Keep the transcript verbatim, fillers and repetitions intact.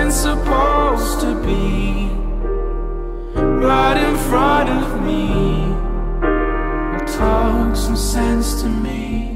wasn't supposed to be right in front of me. Talk some sense to me.